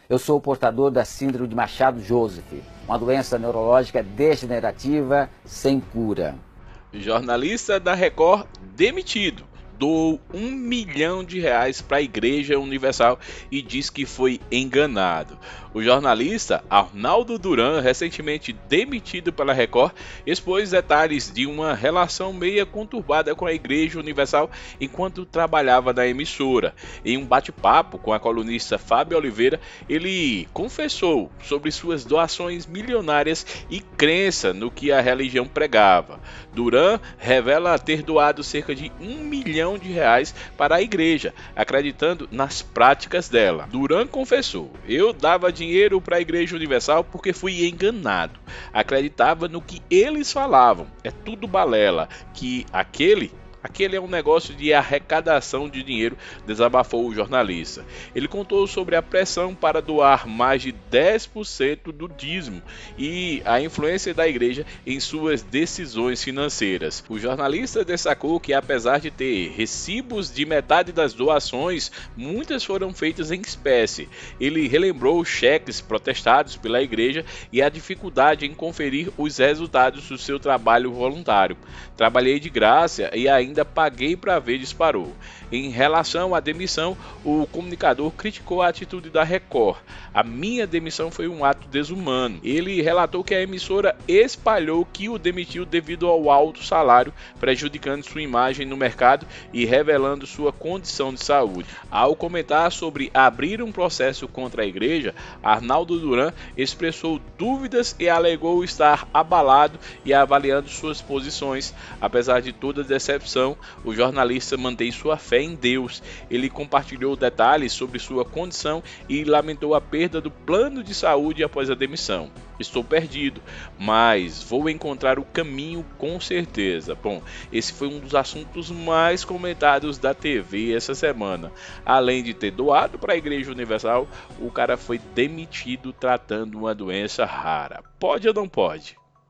Eu sou portador da síndrome de Machado-Joseph, uma doença neurológica degenerativa sem cura. Jornalista da Record demitido. Doou R$ 1 milhão para a Igreja Universal e diz que foi enganado. O jornalista Arnaldo Duran, recentemente demitido pela Record, expôs detalhes de uma relação meia conturbada com a Igreja Universal enquanto trabalhava na emissora. Em um bate-papo com a colunista Fábio Oliveira, ele confessou sobre suas doações milionárias e crença no que a religião pregava. Duran revela ter doado cerca de R$ 1 milhão para a igreja, acreditando nas práticas dela. Duran confessou: "Eu dava dinheiro para a Igreja Universal porque fui enganado. Acreditava no que eles falavam. É tudo balela, que aquele é um negócio de arrecadação de dinheiro", desabafou o jornalista. Ele contou sobre a pressão para doar mais de 10% do dízimo e a influência da igreja em suas decisões financeiras. O jornalista destacou que, apesar de ter recibos de metade das doações, muitas foram feitas em espécie. Ele relembrou cheques protestados pela igreja e a dificuldade em conferir os resultados do seu trabalho voluntário. "Trabalhei de graça e ainda paguei para ver", disparou. Em relação à demissão, o comunicador criticou a atitude da Record. "A minha demissão foi um ato desumano." Ele relatou que a emissora espalhou que o demitiu devido ao alto salário, prejudicando sua imagem no mercado e revelando sua condição de saúde. Ao comentar sobre abrir um processo contra a igreja, Arnaldo Duran expressou dúvidas e alegou estar abalado e avaliando suas posições. Apesar de toda a decepção, o jornalista mantém sua fé em Deus. Ele compartilhou detalhes sobre sua condição e lamentou a perda do plano de saúde após a demissão. "Estou perdido, mas vou encontrar o caminho com certeza." Bom, esse foi um dos assuntos mais comentados da TV essa semana. Além de ter doado para a Igreja Universal, o cara foi demitido tratando uma doença rara. Pode ou não pode?